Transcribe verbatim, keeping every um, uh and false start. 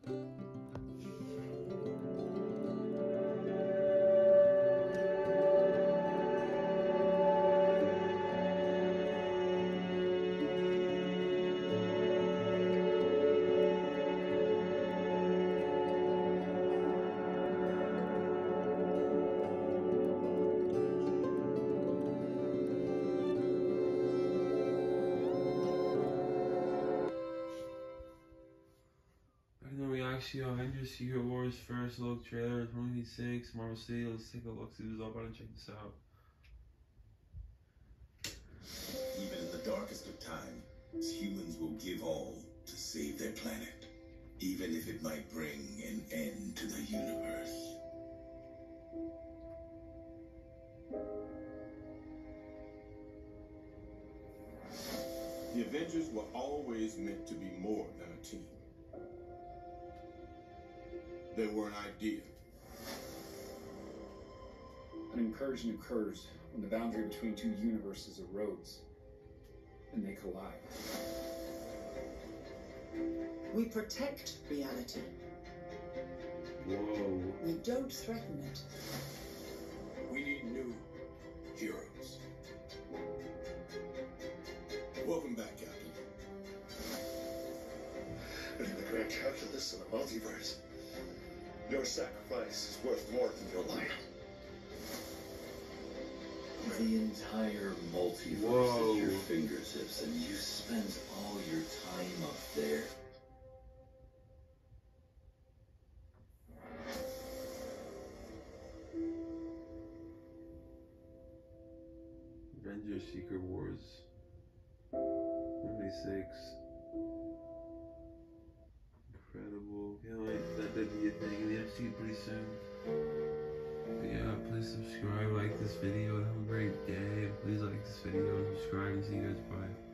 Avengers Secret Wars first look trailer twenty-six Marvel City. Let's take a look, see what's up on it, check this out. Even in the darkest of times, humans will give all to save their planet, even if it might bring an end to the universe. The Avengers were always meant to be more than a team. They were an idea. An incursion occurs when the boundary between two universes erodes and they collide. We protect reality. Whoa. We don't threaten it. We need new heroes. Welcome back, Captain. In the grand calculus of the multiverse, your sacrifice is worth more than your life. The entire multiverse Whoa. at your fingertips, and you spend all your time up there. Avengers Secret Wars twenty-six. Incredible. Can't wait for that to be a thing in the M C U pretty soon. But yeah, please subscribe, like this video, and have a great day. Please like this video and subscribe, and see you guys. Bye.